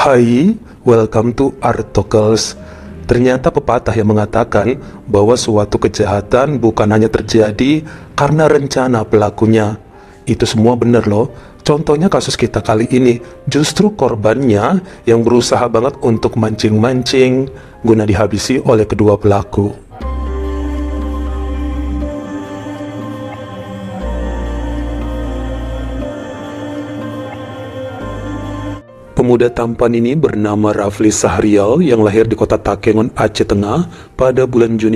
Hai, welcome to Art Talkers. Ternyata pepatah yang mengatakan bahwa suatu kejahatan bukan hanya terjadi karena rencana pelakunya. Itu semua benar loh. Contohnya kasus kita kali ini, justru korbannya yang berusaha banget untuk mancing-mancing guna dihabisi oleh kedua pelaku. Pemuda tampan ini bernama Rafli Sahrial yang lahir di kota Takengon, Aceh Tengah pada bulan Juni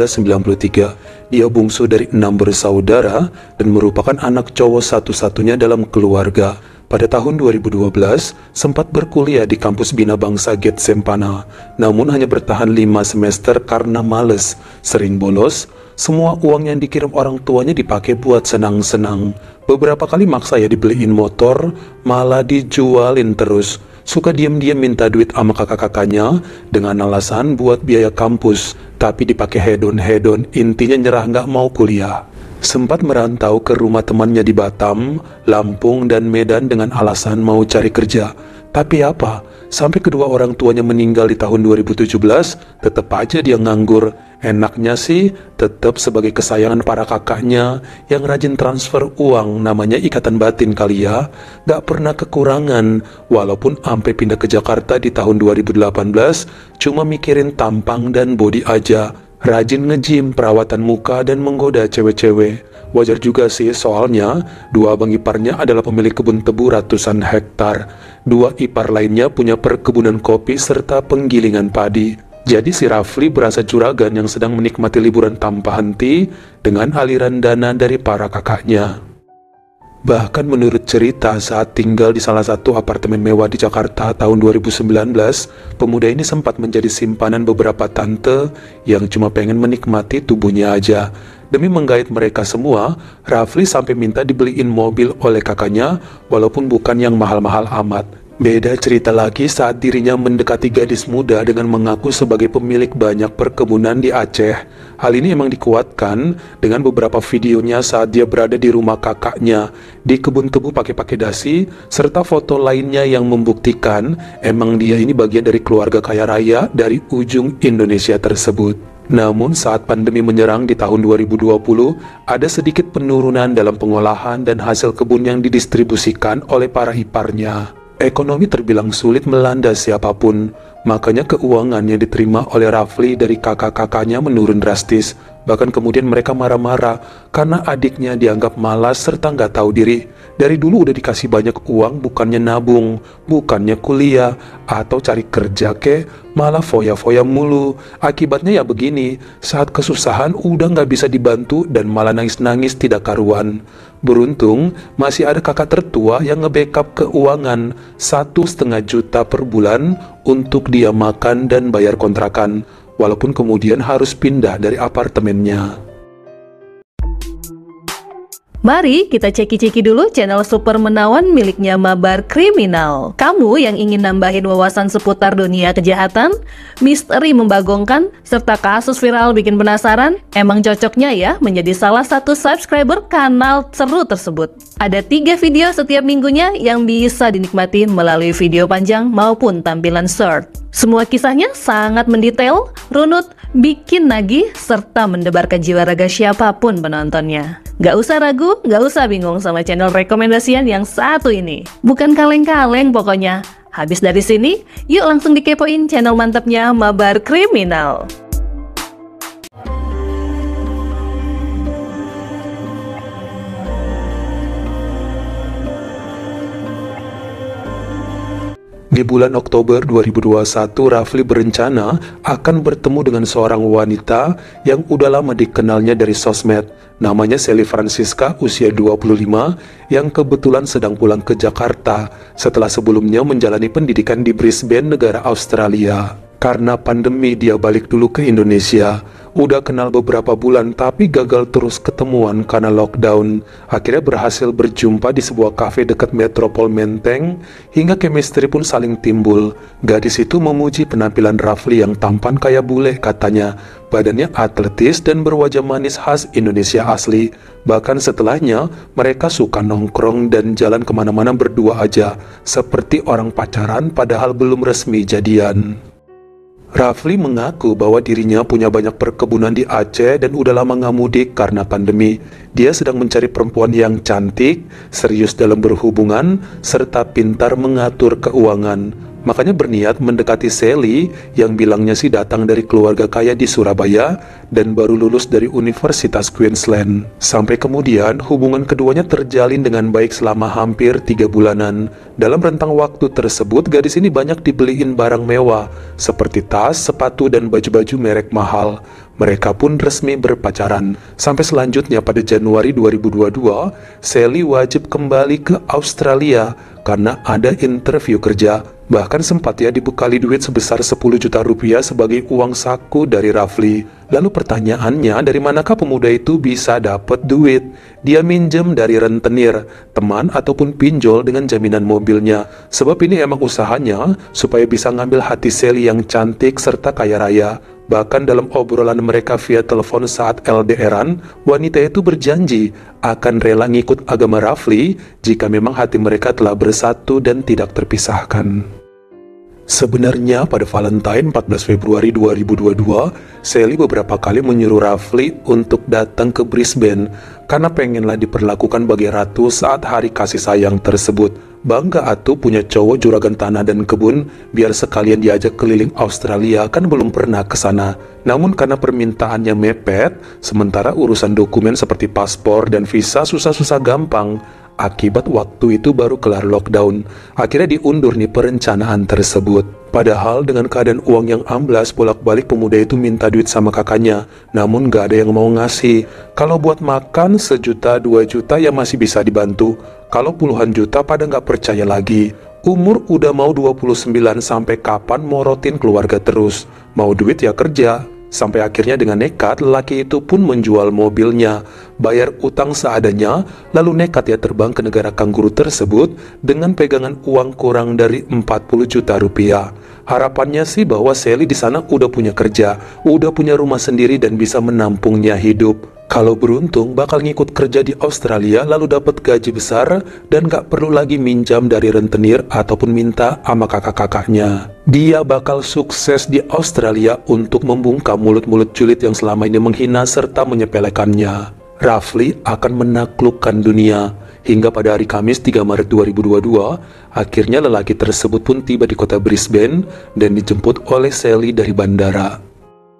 1993. Dia bungsu dari 6 bersaudara dan merupakan anak cowok satu-satunya dalam keluarga. Pada tahun 2012, sempat berkuliah di kampus Bina Bangsa Gate Sempana, namun hanya bertahan 5 semester karena males, sering bolos. Semua uang yang dikirim orang tuanya dipakai buat senang-senang. Beberapa kali maksa ya dibeliin motor, malah dijualin terus. Suka diam-diam minta duit sama kakak-kakaknya dengan alasan buat biaya kampus, tapi dipakai hedon-hedon, intinya nyerah nggak mau kuliah. Sempat merantau ke rumah temannya di Batam, Lampung, dan Medan dengan alasan mau cari kerja. Tapi apa? Sampai kedua orang tuanya meninggal di tahun 2017, tetap aja dia nganggur. Enaknya sih tetap sebagai kesayangan para kakaknya yang rajin transfer uang, namanya ikatan batin kali ya. Gak pernah kekurangan, walaupun sampai pindah ke Jakarta di tahun 2018, cuma mikirin tampang dan body aja. Rajin nge-gym, perawatan muka, dan menggoda cewek-cewek. Wajar juga sih, soalnya dua abang iparnya adalah pemilik kebun tebu ratusan hektar. Dua ipar lainnya punya perkebunan kopi serta penggilingan padi. Jadi si Rafli berasa juragan yang sedang menikmati liburan tanpa henti dengan aliran dana dari para kakaknya. Bahkan menurut cerita saat tinggal di salah satu apartemen mewah di Jakarta tahun 2019, pemuda ini sempat menjadi simpanan beberapa tante yang cuma pengen menikmati tubuhnya aja. Demi menggait mereka semua, Rafli sampai minta dibeliin mobil oleh kakaknya walaupun bukan yang mahal-mahal amat. Beda cerita lagi saat dirinya mendekati gadis muda dengan mengaku sebagai pemilik banyak perkebunan di Aceh. Hal ini emang dikuatkan dengan beberapa videonya saat dia berada di rumah kakaknya di kebun tebu pakai dasi, serta foto lainnya yang membuktikan emang dia ini bagian dari keluarga kaya raya dari ujung Indonesia tersebut. Namun saat pandemi menyerang di tahun 2020, ada sedikit penurunan dalam pengolahan dan hasil kebun yang didistribusikan oleh para iparnya. Ekonomi terbilang sulit melanda siapapun, makanya keuangan yang diterima oleh Rafli dari kakak-kakaknya menurun drastis. Bahkan kemudian mereka marah-marah karena adiknya dianggap malas serta nggak tahu diri. Dari dulu udah dikasih banyak uang, bukannya nabung, bukannya kuliah, atau cari kerja malah foya-foya mulu. Akibatnya ya begini, saat kesusahan udah nggak bisa dibantu dan malah nangis-nangis tidak karuan. Beruntung masih ada kakak tertua yang nge-backup keuangan 1,5 juta per bulan untuk dia makan dan bayar kontrakan, walaupun kemudian harus pindah dari apartemennya. Mari kita ceki-ceki dulu channel Super Menawan miliknya Mabar Kriminal. Kamu yang ingin nambahin wawasan seputar dunia kejahatan, misteri membagongkan, serta kasus viral bikin penasaran, emang cocoknya ya menjadi salah satu subscriber kanal seru tersebut. Ada 3 video setiap minggunya yang bisa dinikmati melalui video panjang maupun tampilan short. Semua kisahnya sangat mendetail, runut, bikin nagih, serta mendebarkan jiwa raga siapapun penontonnya. Gak usah ragu, gak usah bingung sama channel rekomendasian yang satu ini. Bukan kaleng-kaleng pokoknya. Habis dari sini, yuk langsung dikepoin channel mantapnya Mabar Kriminal. Di bulan Oktober 2021, Rafli berencana akan bertemu dengan seorang wanita yang udah lama dikenalnya dari sosmed. Namanya Sally Francisca, usia 25, yang kebetulan sedang pulang ke Jakarta setelah sebelumnya menjalani pendidikan di Brisbane, negara Australia. Karena pandemi dia balik dulu ke Indonesia. Udah kenal beberapa bulan tapi gagal terus ketemuan karena lockdown. Akhirnya berhasil berjumpa di sebuah kafe dekat Metropol Menteng hingga chemistry pun saling timbul. Gadis itu memuji penampilan Rafli yang tampan kayak bule katanya. Badannya atletis dan berwajah manis khas Indonesia asli. Bahkan setelahnya mereka suka nongkrong dan jalan kemana-mana berdua aja. Seperti orang pacaran padahal belum resmi jadian. Rafli mengaku bahwa dirinya punya banyak perkebunan di Aceh dan udah lama nggak mudik karena pandemi. Dia sedang mencari perempuan yang cantik, serius dalam berhubungan, serta pintar mengatur keuangan. Makanya berniat mendekati Sally yang bilangnya sih datang dari keluarga kaya di Surabaya dan baru lulus dari Universitas Queensland. Sampai kemudian hubungan keduanya terjalin dengan baik selama hampir 3 bulanan. Dalam rentang waktu tersebut gadis ini banyak dibeliin barang mewah seperti tas, sepatu, dan baju-baju merek mahal. Mereka pun resmi berpacaran. Sampai selanjutnya pada Januari 2022, Sally wajib kembali ke Australia karena ada interview kerja. Bahkan sempat ya dibekali duit sebesar 10 juta rupiah sebagai uang saku dari Rafli. Lalu pertanyaannya, dari manakah pemuda itu bisa dapat duit? Dia minjem dari rentenir, teman ataupun pinjol dengan jaminan mobilnya. Sebab ini emang usahanya supaya bisa ngambil hati Sally yang cantik serta kaya raya. Bahkan dalam obrolan mereka via telepon saat LDRan, wanita itu berjanji akan rela ngikut agama Rafli jika memang hati mereka telah bersatu dan tidak terpisahkan. Sebenarnya pada Valentine 14 Februari 2022, Sally beberapa kali menyuruh Rafli untuk datang ke Brisbane karena pengenlah diperlakukan bagai ratu saat hari kasih sayang tersebut. Bangga atuh punya cowok juragan tanah dan kebun, biar sekalian diajak keliling Australia, kan belum pernah ke sana. Namun karena permintaannya mepet, sementara urusan dokumen seperti paspor dan visa susah-susah gampang. Akibat waktu itu baru kelar lockdown. Akhirnya diundur nih perencanaan tersebut. Padahal dengan keadaan uang yang amblas, bolak-balik pemuda itu minta duit sama kakaknya. Namun gak ada yang mau ngasih. Kalau buat makan 1 juta 2 juta ya masih bisa dibantu. Kalau puluhan juta pada gak percaya lagi. Umur udah mau 29, sampai kapan morotin keluarga terus. Mau duit ya kerja. Sampai akhirnya dengan nekat, lelaki itu pun menjual mobilnya, bayar utang seadanya, lalu nekat ya terbang ke negara kanguru tersebut dengan pegangan uang kurang dari 40 juta rupiah. Harapannya sih bahwa Sally di sana udah punya kerja, udah punya rumah sendiri dan bisa menampungnya hidup. Kalau beruntung bakal ngikut kerja di Australia lalu dapat gaji besar dan gak perlu lagi minjam dari rentenir ataupun minta sama kakak-kakaknya. Dia bakal sukses di Australia untuk membungkam mulut-mulut julid yang selama ini menghina serta menyepelekannya. Rafli akan menaklukkan dunia. Hingga pada hari Kamis 3 Maret 2022, akhirnya lelaki tersebut pun tiba di kota Brisbane dan dijemput oleh Sally dari bandara.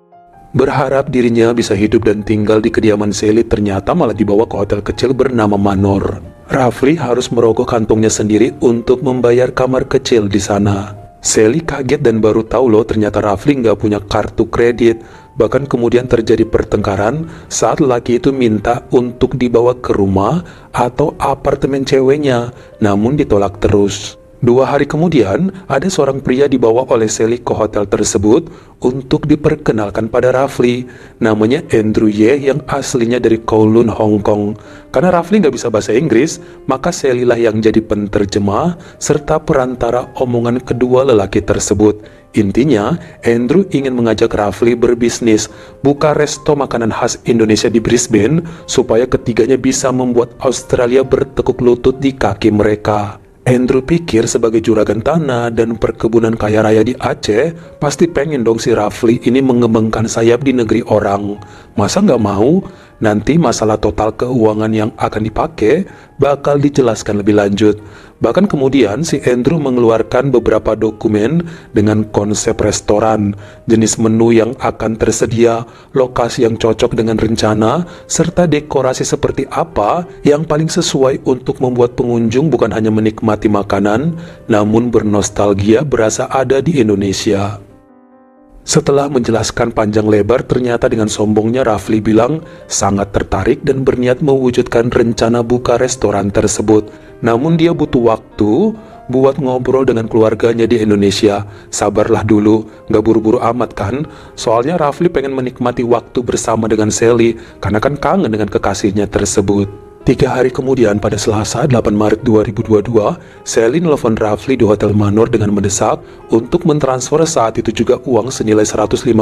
Berharap dirinya bisa hidup dan tinggal di kediaman Sally, ternyata malah dibawa ke hotel kecil bernama Manor. Rafli harus merogoh kantongnya sendiri untuk membayar kamar kecil di sana. Sally kaget dan baru tahu loh ternyata Rafli nggak punya kartu kredit. Bahkan kemudian terjadi pertengkaran saat laki itu minta untuk dibawa ke rumah atau apartemen ceweknya, namun ditolak terus. 2 hari kemudian, ada seorang pria dibawa oleh Sally ke hotel tersebut untuk diperkenalkan pada Rafli. Namanya Andrew Ye yang aslinya dari Kowloon, Hong Kong. Karena Rafli nggak bisa bahasa Inggris, maka Sally lah yang jadi penterjemah serta perantara omongan kedua lelaki tersebut. Intinya, Andrew ingin mengajak Rafli berbisnis, buka resto makanan khas Indonesia di Brisbane, supaya ketiganya bisa membuat Australia bertekuk lutut di kaki mereka. Andrew pikir sebagai juragan tanah dan perkebunan kaya raya di Aceh, pasti pengen dong si Rafli ini mengembangkan sayap di negeri orang. Masa nggak mau? Nanti masalah total keuangan yang akan dipakai bakal dijelaskan lebih lanjut. Bahkan kemudian si Andrew mengeluarkan beberapa dokumen dengan konsep restoran, jenis menu yang akan tersedia, lokasi yang cocok dengan rencana, serta dekorasi seperti apa yang paling sesuai untuk membuat pengunjung bukan hanya menikmati makanan, namun bernostalgia berasa ada di Indonesia. Setelah menjelaskan panjang lebar, ternyata dengan sombongnya Rafli bilang sangat tertarik dan berniat mewujudkan rencana buka restoran tersebut. Namun dia butuh waktu, buat ngobrol dengan keluarganya di Indonesia. Sabarlah dulu, nggak buru-buru amat kan? Soalnya Rafli pengen menikmati waktu bersama dengan Sally, karena kan kangen dengan kekasihnya tersebut. 3 hari kemudian pada Selasa 8 Maret 2022, Sally nelfon Rafli di Hotel Manor dengan mendesak untuk mentransfer saat itu juga uang senilai $150.000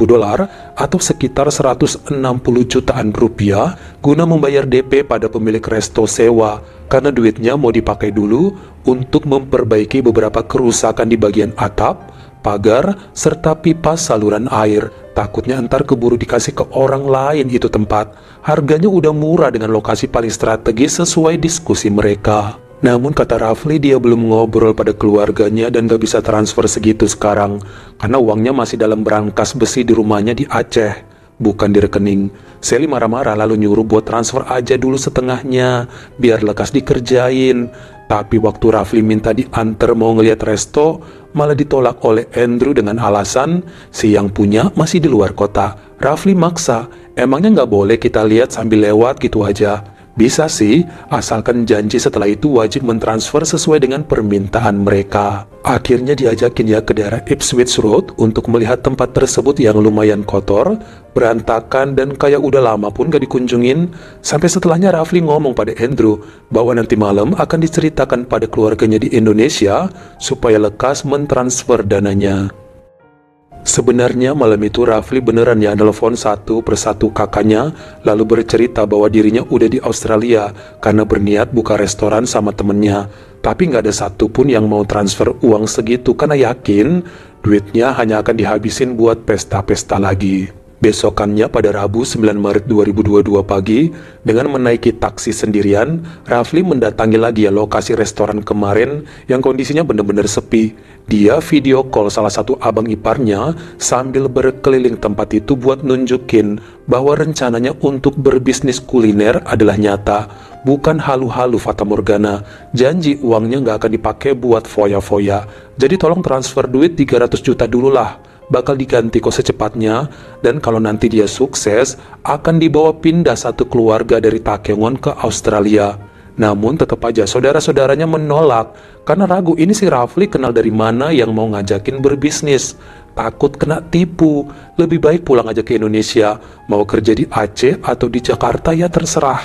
atau sekitar 160 jutaan rupiah guna membayar DP pada pemilik resto sewa, karena duitnya mau dipakai dulu untuk memperbaiki beberapa kerusakan di bagian atap, pagar, serta pipa saluran air. Takutnya ntar keburu dikasih ke orang lain itu tempat. Harganya udah murah dengan lokasi paling strategis sesuai diskusi mereka. Namun kata Rafli, dia belum ngobrol pada keluarganya dan gak bisa transfer segitu sekarang, karena uangnya masih dalam berangkas besi di rumahnya di Aceh, bukan di rekening. Sally marah-marah lalu nyuruh buat transfer aja dulu setengahnya, biar lekas dikerjain. Tapi waktu Rafli minta diantar mau ngeliat resto, malah ditolak oleh Andrew dengan alasan si yang punya masih di luar kota. Rafli maksa, emangnya nggak boleh kita lihat sambil lewat gitu aja? Bisa sih, asalkan janji setelah itu wajib mentransfer sesuai dengan permintaan mereka. Akhirnya diajakin ya ke daerah Ipswich Road untuk melihat tempat tersebut yang lumayan kotor, berantakan, dan kayak udah lama pun gak dikunjungin. Sampai setelahnya Rafli ngomong pada Andrew bahwa nanti malam akan diceritakan pada keluarganya di Indonesia supaya lekas mentransfer dananya. Sebenarnya malam itu Rafli beneran ya nelfon satu persatu kakaknya, lalu bercerita bahwa dirinya udah di Australia karena berniat buka restoran sama temennya. Tapi nggak ada satupun yang mau transfer uang segitu karena yakin duitnya hanya akan dihabisin buat pesta-pesta lagi. Besokannya pada Rabu 9 Maret 2022 pagi, dengan menaiki taksi sendirian, Rafli mendatangi lagi ya lokasi restoran kemarin yang kondisinya benar-benar sepi. Dia video call salah satu abang iparnya sambil berkeliling tempat itu buat nunjukin bahwa rencananya untuk berbisnis kuliner adalah nyata, bukan halu-halu fata morgana. Janji uangnya nggak akan dipakai buat foya-foya. Jadi tolong transfer duit 300 juta dulu lah. Bakal diganti kok secepatnya, dan kalau nanti dia sukses akan dibawa pindah satu keluarga dari Takengon ke Australia. Namun tetap aja saudara-saudaranya menolak karena ragu ini si Rafli kenal dari mana yang mau ngajakin berbisnis. Takut kena tipu, lebih baik pulang aja ke Indonesia. Mau kerja di Aceh atau di Jakarta ya terserah.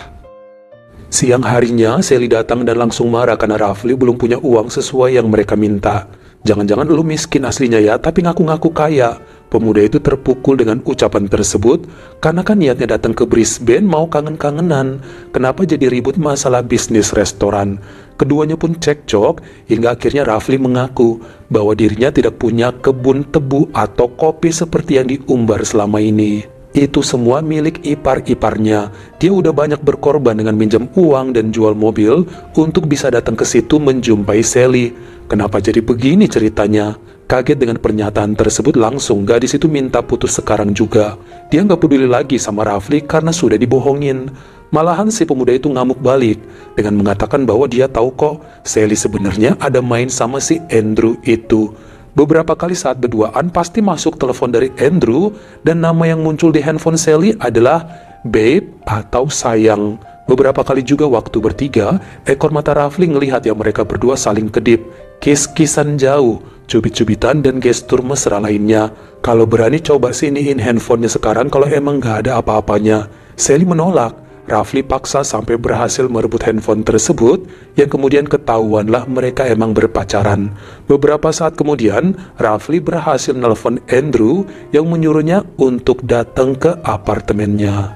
Siang harinya Sally datang dan langsung marah karena Rafli belum punya uang sesuai yang mereka minta. Jangan-jangan lu miskin aslinya ya, tapi ngaku-ngaku kaya. Pemuda itu terpukul dengan ucapan tersebut, karena kan niatnya datang ke Brisbane mau kangen-kangenan. Kenapa jadi ribut masalah bisnis restoran? Keduanya pun cekcok, hingga akhirnya Rafli mengaku bahwa dirinya tidak punya kebun tebu atau kopi seperti yang diumbar selama ini. Itu semua milik ipar-iparnya. Dia udah banyak berkorban dengan minjam uang dan jual mobil untuk bisa datang ke situ menjumpai Sally. Kenapa jadi begini ceritanya? Kaget dengan pernyataan tersebut, langsung gadis itu minta putus sekarang juga. Dia nggak peduli lagi sama Rafli karena sudah dibohongin. Malahan si pemuda itu ngamuk balik dengan mengatakan bahwa dia tahu kok Sally sebenarnya ada main sama si Andrew itu. Beberapa kali saat berduaan pasti masuk telepon dari Andrew dan nama yang muncul di handphone Sally adalah babe atau sayang. Beberapa kali juga waktu bertiga, ekor mata Rafli ngelihat yang mereka berdua saling kedip, kiss-kissan jauh, cubit-cubitan dan gestur mesra lainnya. Kalau berani coba siniin handphonenya sekarang kalau emang gak ada apa-apanya. Sally menolak. Rafli paksa sampai berhasil merebut handphone tersebut, yang kemudian ketahuanlah mereka emang berpacaran. Beberapa saat kemudian, Rafli berhasil nelpon Andrew yang menyuruhnya untuk datang ke apartemennya.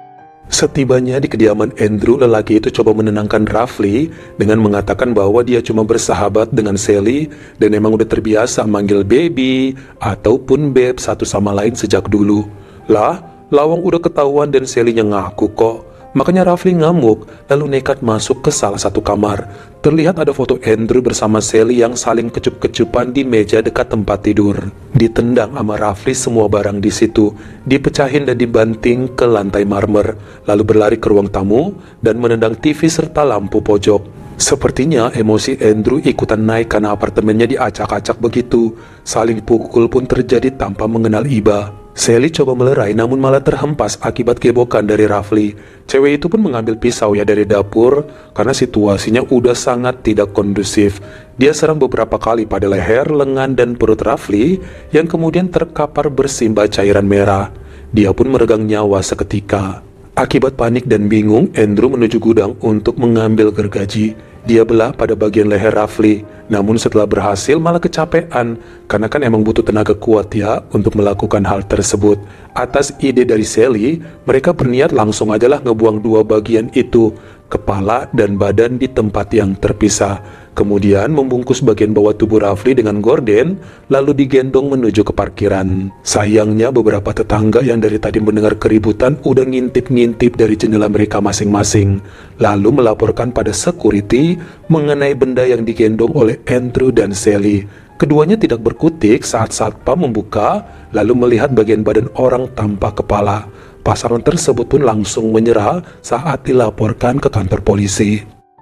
Setibanya di kediaman Andrew, lelaki itu coba menenangkan Rafli dengan mengatakan bahwa dia cuma bersahabat dengan Sally dan emang udah terbiasa manggil baby ataupun babe satu sama lain sejak dulu. Lah, lawang udah ketahuan dan Sally-nya ngaku kok. Makanya Rafli ngamuk, lalu nekat masuk ke salah satu kamar. Terlihat ada foto Andrew bersama Sally yang saling kecup-kecupan di meja dekat tempat tidur. Ditendang sama Rafli semua barang di situ, dipecahin dan dibanting ke lantai marmer, lalu berlari ke ruang tamu dan menendang TV serta lampu pojok. Sepertinya emosi Andrew ikutan naik karena apartemennya diacak-acak begitu. Saling pukul pun terjadi tanpa mengenal iba. Sally coba melerai namun malah terhempas akibat gebokan dari Rafli. Cewek itu pun mengambil pisau dari dapur karena situasinya udah sangat tidak kondusif. Dia serang beberapa kali pada leher, lengan, dan perut Rafli yang kemudian terkapar bersimbah cairan merah. Dia pun meregang nyawa seketika. Akibat panik dan bingung, Andrew menuju gudang untuk mengambil gergaji. Dia belah pada bagian leher Rafli, namun setelah berhasil malah kecapean, karena kan emang butuh tenaga kuat ya untuk melakukan hal tersebut. Atas ide dari Sally, mereka berniat langsung ajalah ngebuang dua bagian itu, kepala dan badan di tempat yang terpisah. Kemudian membungkus bagian bawah tubuh Rafli dengan gorden, lalu digendong menuju ke parkiran. Sayangnya beberapa tetangga yang dari tadi mendengar keributan udah ngintip-ngintip dari jendela mereka masing-masing, lalu melaporkan pada security mengenai benda yang digendong oleh Andrew dan Sally. Keduanya tidak berkutik saat satpam membuka, lalu melihat bagian badan orang tanpa kepala. Pasangan tersebut pun langsung menyerah saat dilaporkan ke kantor polisi.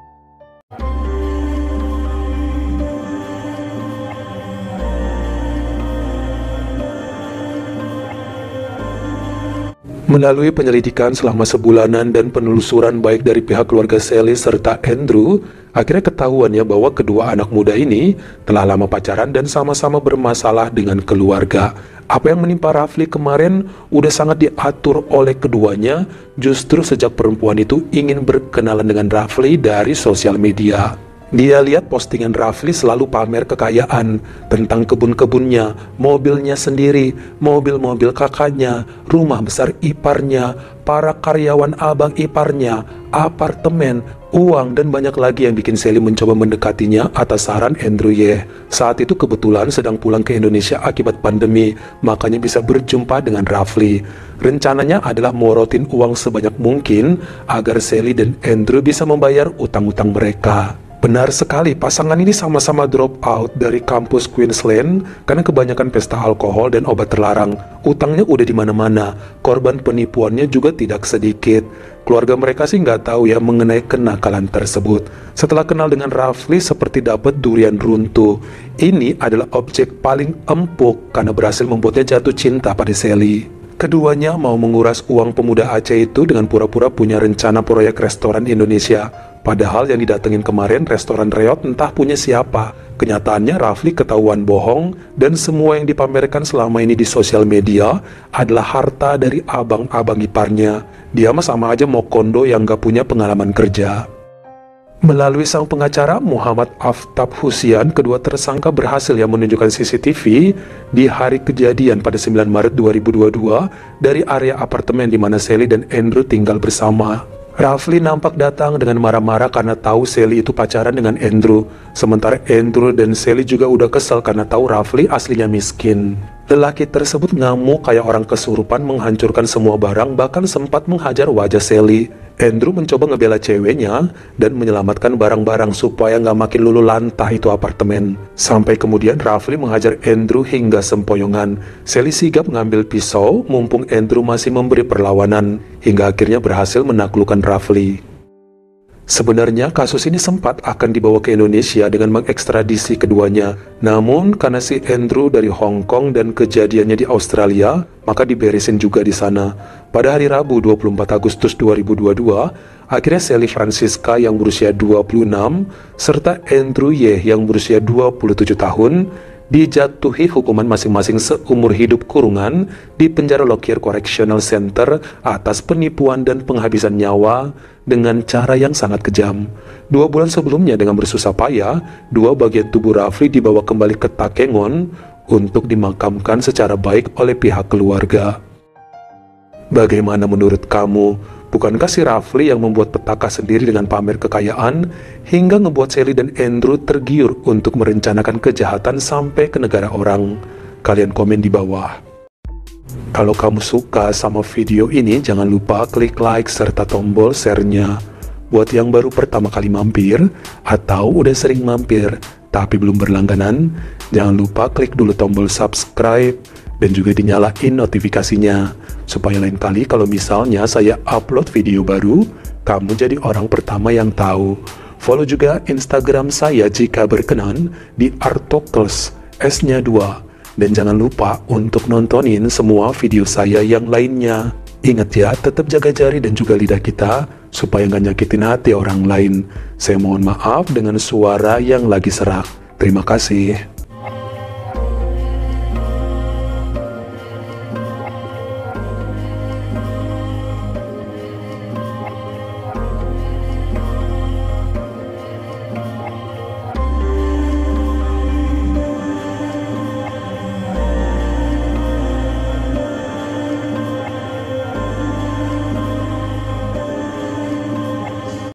Melalui penyelidikan selama sebulanan dan penelusuran baik dari pihak keluarga Sally serta Andrew, akhirnya ketahuan ya bahwa kedua anak muda ini telah lama pacaran dan sama-sama bermasalah dengan keluarga. Apa yang menimpa Rafli kemarin udah sangat diatur oleh keduanya, justru sejak perempuan itu ingin berkenalan dengan Rafli dari sosial media. Dia lihat postingan Rafli selalu pamer kekayaan tentang kebun-kebunnya, mobilnya sendiri, mobil-mobil kakaknya, rumah besar iparnya, para karyawan abang iparnya, apartemen, uang, dan banyak lagi yang bikin Sally mencoba mendekatinya atas saran Andrew Ye. Saat itu kebetulan sedang pulang ke Indonesia akibat pandemi, makanya bisa berjumpa dengan Rafli. Rencananya adalah morotin uang sebanyak mungkin agar Sally dan Andrew bisa membayar utang-utang mereka. Benar sekali, pasangan ini sama-sama drop out dari kampus Queensland karena kebanyakan pesta alkohol dan obat terlarang. Utangnya udah di mana-mana, korban penipuannya juga tidak sedikit. Keluarga mereka sih nggak tahu ya mengenai kenakalan tersebut. Setelah kenal dengan Rafli seperti dapat durian runtuh. Ini adalah objek paling empuk karena berhasil membuatnya jatuh cinta pada Sally. Keduanya mau menguras uang pemuda Aceh itu dengan pura-pura punya rencana proyek restoran Indonesia. Padahal yang didatengin kemarin restoran reot entah punya siapa. Kenyataannya Rafli ketahuan bohong dan semua yang dipamerkan selama ini di sosial media adalah harta dari abang-abang iparnya. Dia mah sama aja mau kondo yang gak punya pengalaman kerja. Melalui sang pengacara Muhammad Aftab Husian, kedua tersangka berhasil yang menunjukkan CCTV di hari kejadian pada 9 Maret 2022 dari area apartemen di mana Sally dan Andrew tinggal bersama. Rafli nampak datang dengan marah-marah karena tahu Sally itu pacaran dengan Andrew. Sementara Andrew dan Sally juga udah kesal karena tahu Rafli aslinya miskin. Lelaki tersebut ngamuk kayak orang kesurupan menghancurkan semua barang, bahkan sempat menghajar wajah Sally. Andrew mencoba ngebela ceweknya dan menyelamatkan barang-barang supaya nggak makin lulu lantah itu apartemen. Sampai kemudian Rafli menghajar Andrew hingga sempoyongan. Sally sigap mengambil pisau mumpung Andrew masih memberi perlawanan, hingga akhirnya berhasil menaklukkan Rafli. Sebenarnya kasus ini sempat akan dibawa ke Indonesia dengan mengekstradisi keduanya. Namun karena si Andrew dari Hong Kong dan kejadiannya di Australia, maka diberesin juga di sana. Pada hari Rabu 24 Agustus 2022, akhirnya Sally Francisca yang berusia 26 serta Andrew Ye yang berusia 27 tahun dijatuhi hukuman masing-masing seumur hidup kurungan di penjara Lockyer Correctional Center atas penipuan dan penghabisan nyawa dengan cara yang sangat kejam. 2 bulan sebelumnya dengan bersusah payah, 2 bagian tubuh Rafli dibawa kembali ke Takengon untuk dimakamkan secara baik oleh pihak keluarga. Bagaimana menurut kamu? Bukankah si Rafli yang membuat petaka sendiri dengan pamer kekayaan hingga ngebuat Sally dan Andrew tergiur untuk merencanakan kejahatan sampai ke negara orang? Kalian komen di bawah. Kalau kamu suka sama video ini, jangan lupa klik like serta tombol share-nya. Buat yang baru pertama kali mampir atau udah sering mampir tapi belum berlangganan, jangan lupa klik dulu tombol subscribe dan juga dinyalain notifikasinya, supaya lain kali kalau misalnya saya upload video baru, kamu jadi orang pertama yang tahu. Follow juga Instagram saya jika berkenan di Artokles, S-nya 2. Dan jangan lupa untuk nontonin semua video saya yang lainnya. Ingat ya, tetap jaga jari dan juga lidah kita supaya nggak nyakitin hati orang lain. Saya mohon maaf dengan suara yang lagi serak. Terima kasih.